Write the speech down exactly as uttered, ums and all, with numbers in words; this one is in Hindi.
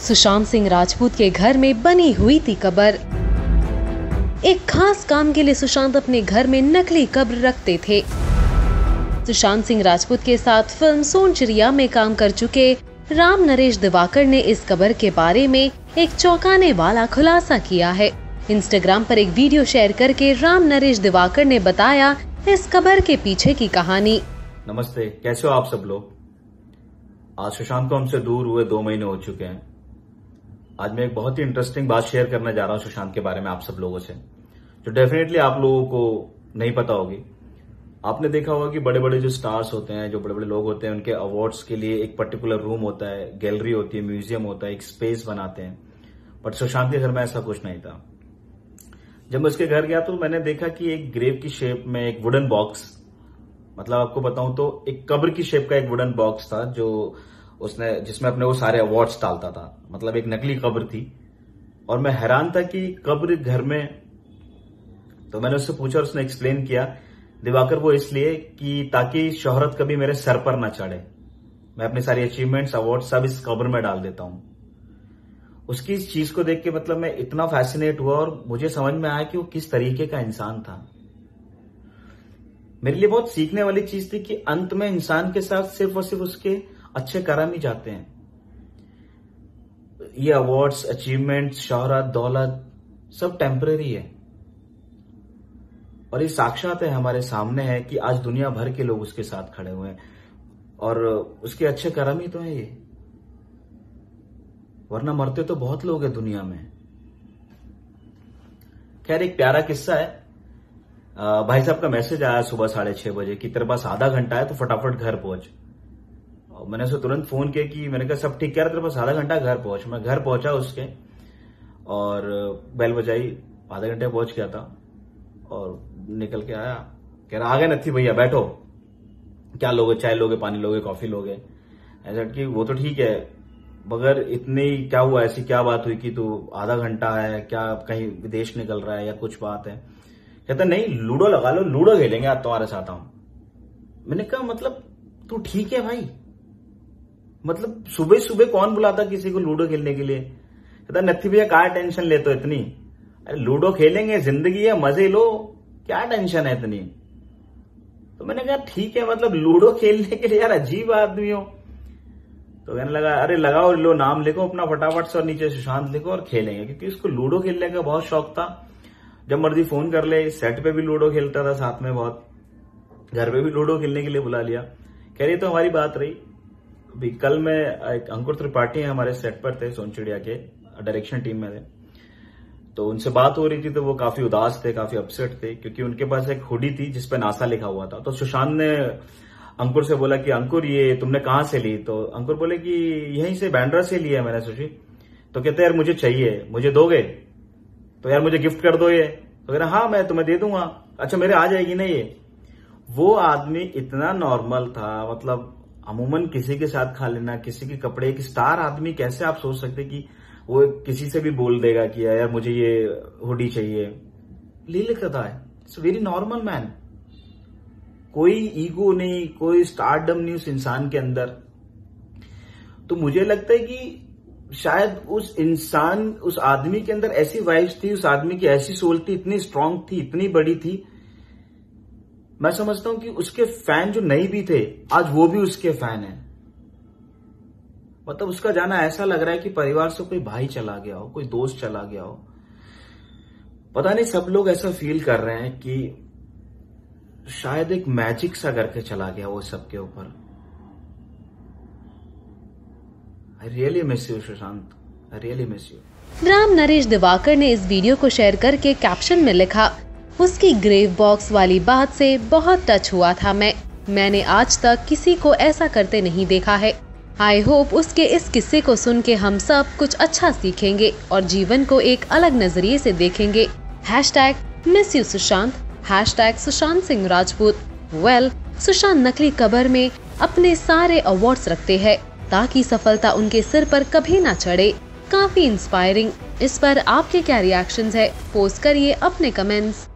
सुशांत सिंह राजपूत के घर में बनी हुई थी कब्र। एक खास काम के लिए सुशांत अपने घर में नकली कब्र रखते थे। सुशांत सिंह राजपूत के साथ फिल्म सोनचिड़िया में काम कर चुके राम नरेश दिवाकर ने इस कब्र के बारे में एक चौंकाने वाला खुलासा किया है। इंस्टाग्राम पर एक वीडियो शेयर करके राम नरेश दिवाकर ने बताया इस कब्र के पीछे की कहानी। नमस्ते, कैसे हो आप सब लोग। आज सुशांत को हमसे दूर हुए दो महीने हो चुके हैं। आज मैं एक बहुत ही इंटरेस्टिंग बात शेयर करने जा रहा हूं सुशांत के बारे में आप सब लोगों से, जो डेफिनेटली आप लोगों को नहीं पता होगी। आपने देखा होगा कि बड़े बड़े जो स्टार्स होते हैं, जो बड़े बड़े लोग होते हैं, उनके अवार्ड्स के लिए एक पर्टिकुलर रूम होता है, गैलरी होती है, म्यूजियम होता है, एक स्पेस बनाते हैं। बट सुशांत के घर में ऐसा कुछ नहीं था। जब मैं उसके घर गया तो मैंने देखा कि एक ग्रेव की शेप में एक वुडन बॉक्स, मतलब आपको बताऊं तो एक कब्र की शेप का एक वुडन बॉक्स था, जो उसने जिसमें अपने वो सारे अवार्ड्स डालता था। मतलब एक नकली कब्र थी। और मैं हैरान था कि कब्र घर में। तो मैंने उससे पूछा और उसने एक्सप्लेन किया, दिवाकर वो इसलिए कि ताकि शोहरत कभी मेरे सर पर ना चढ़े। मैं अपनी सारी अचीवमेंट्स, अवार्ड सब इस कब्र में डाल देता हूं। उसकी इस चीज को देख के मतलब मैं इतना फैसिनेट हुआ और मुझे समझ में आया कि वो किस तरीके का इंसान था। मेरे लिए बहुत सीखने वाली चीज थी कि अंत में इंसान के साथ सिर्फ और सिर्फ उसके अच्छे कर्म ही जाते हैं। ये अवार्ड्स, अचीवमेंट्स, शोहरत, दौलत सब टेम्परेरी है। और ये साक्षात है, हमारे सामने है कि आज दुनिया भर के लोग उसके साथ खड़े हुए हैं और उसके अच्छे कर्म ही तो है ये। वरना मरते तो बहुत लोग हैं दुनिया में। खैर, एक प्यारा किस्सा है। आ, भाई साहब का मैसेज आया सुबह साढ़े छह बजे कि तेरे पास आधा घंटा है तो फटाफट घर पहुंच। और मैंने उसे तुरंत फोन किया कि मैंने कहा सब ठीक कह रहा, तेरे पास आधा घंटा, घर पहुंच। मैं घर पहुंचा उसके और बेल बजाई, आधे घंटे पहुंच गया था और निकल के आया। कह रहा आ गए नथी भैया, बैठो, क्या लोगे, चाय लोगे, पानी लोगे, कॉफी लोगे। ऐसा कि वो तो ठीक है, मगर इतनी क्या हुआ, ऐसी क्या बात हुई कि तू आधा घंटा है, क्या कहीं विदेश निकल रहा है या कुछ बात है। कहता नहीं, लूडो लगा लो, लूडो खेलेंगे आज तुम्हारे साथ हम। मैंने कहा मतलब तू ठीक है भाई, मतलब सुबह सुबह कौन बुलाता किसी को लूडो खेलने के लिए। कहता नथी भैया क्या टेंशन लेते हो इतनी, अरे लूडो खेलेंगे, जिंदगी है, मजे लो, क्या टेंशन है इतनी। तो मैंने कहा ठीक है, मतलब लूडो खेलने के लिए यार अजीब आदमी हो। तो कहने लगा अरे लगाओ, लो नाम लिखो अपना फटाफट से और नीचे सुशांत लिखो और खेलेंगे, क्योंकि उसको लूडो खेलने का बहुत शौक था। जब मर्जी फोन कर ले, सेट पे भी लूडो खेलता था साथ में, बहुत घर पे भी लूडो खेलने के लिए बुला लिया। कह रही तो हमारी बात रही। अभी कल में एक अंकुर त्रिपाठी है हमारे सेट पर थे, सोनचिड़िया के डायरेक्शन टीम में थे। तो उनसे बात हो रही थी तो वो काफी उदास थे, काफी अपसेट थे, क्योंकि उनके पास एक हुडी थी जिसपे नासा लिखा हुआ था। तो सुशांत ने अंकुर से बोला कि अंकुर ये तुमने कहां से ली। तो अंकुर बोले कि यहीं से, बैंड्रा से लिया मैंने सुशी। तो कहते यार मुझे चाहिए, मुझे दोगे? तो यार मुझे गिफ्ट कर दो ये। तो कह रहा हाँ मैं तुम्हें दे दूंगा। अच्छा मेरे आ जाएगी ना ये। वो आदमी इतना नॉर्मल था, मतलब अमूमन किसी के साथ खा लेना, किसी के कपड़े, एक स्टार आदमी, कैसे आप सोच सकते कि वो किसी से भी बोल देगा कि यार मुझे ये हुडी चाहिए। ले लिखता है, इट्स वेरी नॉर्मल मैन। कोई ईगो नहीं, कोई स्टारडम नहीं उस इंसान के अंदर। तो मुझे लगता है कि शायद उस इंसान, उस आदमी के अंदर ऐसी वाइब्स थी, उस आदमी की ऐसी सोल थी, इतनी स्ट्रांग थी, इतनी बड़ी थी। मैं समझता हूं कि उसके फैन जो नहीं भी थे, आज वो भी उसके फैन हैं। मतलब उसका जाना ऐसा लग रहा है कि परिवार से कोई भाई चला गया हो, कोई दोस्त चला गया हो। पता नहीं, सब लोग ऐसा फील कर रहे हैं कि शायद एक मैजिक सा करके चला गया वो सबके ऊपर। I really miss you Sushant, I really miss you. Ram Naresh Diwakar ने इस वीडियो को शेयर करके कैप्शन में लिखा, उसकी ग्रेव बॉक्स वाली बात से बहुत टच हुआ था मैं मैंने आज तक किसी को ऐसा करते नहीं देखा है। आई होप उसके इस किस्से को सुन के हम सब कुछ अच्छा सीखेंगे और जीवन को एक अलग नजरिए से देखेंगे। Hashtag miss you Sushant, hashtag Sushant Singh Rajput. Well, Sushant नकली कब्र में अपने सारे अवार्ड्स रखते हैं ताकि सफलता उनके सिर पर कभी ना चढ़े। काफी इंस्पायरिंग। इस पर आपके क्या रिएक्शंस है? पोस्ट करिए अपने कमेंट्स।